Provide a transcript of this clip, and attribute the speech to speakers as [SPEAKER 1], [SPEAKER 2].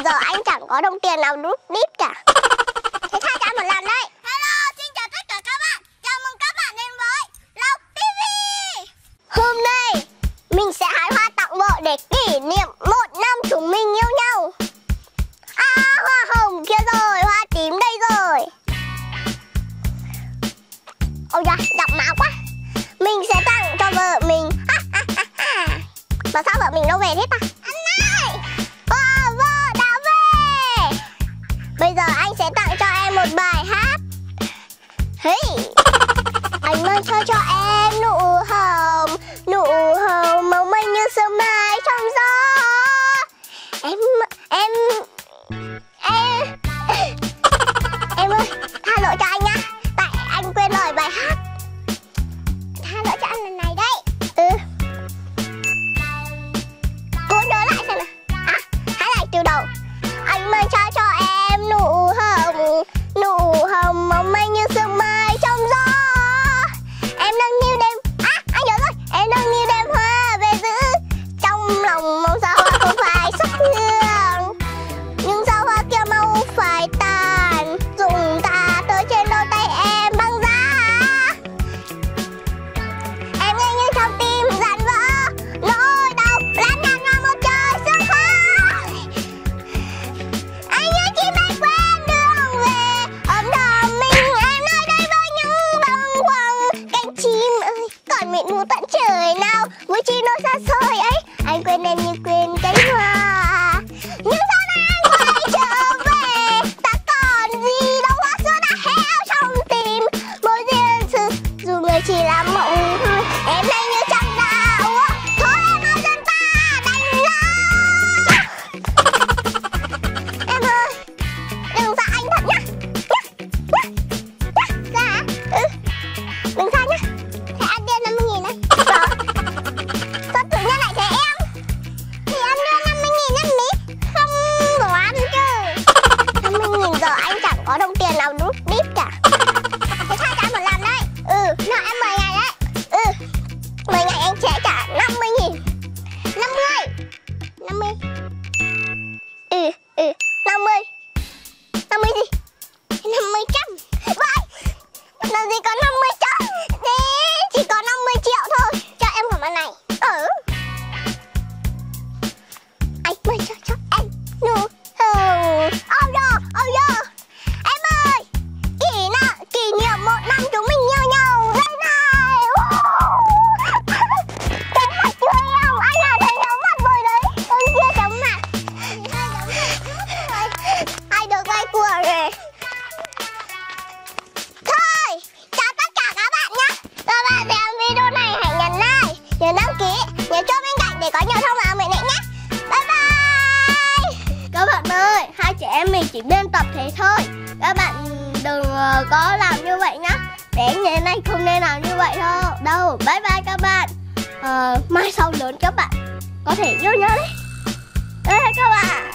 [SPEAKER 1] giờ anh chẳng có đồng tiền nào rút đít cả. Thế tha cho anh một lần đấy.
[SPEAKER 2] Hello, xin chào tất cả các bạn. Chào mừng các bạn đến với Lộc TV.
[SPEAKER 1] Hôm nay mình sẽ hái hoa tặng vợ để kỷ niệm 1 năm chúng mình yêu nhau. Hoa hồng kia rồi, hoa tím đây rồi. Ôi da, đậm máu quá. Mình sẽ tặng cho vợ mình. Mà sao vợ mình đâu về thế ta?
[SPEAKER 2] Anh ơi,
[SPEAKER 1] vợ đã về. Bây giờ anh sẽ tặng cho em một bài hát. Hey. Anh mang cho em nụ hồng mong manh như sương mai trong gió. Em ơi, tha lỗi cho anh nhá. Tại anh quên lời bài hát. Tha lỗi cho anh lần này đấy. Cố nhớ lại xem nào. Hát lại từ đầu. Anh mang cho em nụ hồng mong manh như sương mai trong gió. Em đang níu đêm. Anh nhớ rồi. Em đang níu đêm hoa về giữ. Trong lòng mong sao hoa không phải sắc hương, nhưng sao hoa kia mau phải tàn. Dùng ta tới trên đôi tay em băng giá. Em nghe như trong tim dạn vỡ, nỗi đau lan tràn qua một trời sương khói. Anh nhớ chỉ bay quên đường về, ấm đầm mình em nơi đây với những bâng khuâng. Cánh chim ơi, còn mịn mù tận trời nào với chi nỗi xa xôi ấy. Anh quên em như quên cánh hoa, nhưng sau này anh quay trở về. Ta còn gì đâu, hoa xưa đã héo trong tim. Mỗi duyên sự dù người chỉ là mộng thôi. Em đây như chẳng đạo, thôi em ơi dân ta đành lo. Em ơi, đừng xa anh thật nhá. Dạ. Đừng xa nhá. Thế anh đưa 50.000 đấy. Sao tự nhiên lại thế em? Thì anh đưa 50.000 em mít. Không đoán chứ. 50.000 giờ anh chẳng có đồng tiền nào rút đít cả. Thế tha cho anh một lần đấy. Nợ em 10 ngày đấy. 10 ngày anh sẽ trả 50.000. 50. 50. 50. 50 gì? 50 trăm. Vậy làm gì có 50 trăm. Thế chỉ có 50 triệu thôi. Cho em quả mặt này. Anh mới cho em nụ hồng. Em ơi, kỷ niệm 1 năm chúng mình yêu nhau đây này. Thấy mặt chưa em? Anh là thấy giống mặt rồi đấy. Kia giống mặt. Ai được like của rồi. Thôi, chào tất cả các bạn nhé. Các bạn xem video này hãy nhấn like, nhớ đăng ký, nhớ chuông bên cạnh để có nhiều thông báo mới nhất nhé. Bye bye. Các bạn ơi, hai chị em mình chỉ biên tập thế thôi. Các bạn đừng có làm như vậy nhá. Để như thế này không nên làm như vậy đâu. Bye bye các bạn. Mai sau lớn các bạn có thể yêu nhau đấy. Đây các bạn.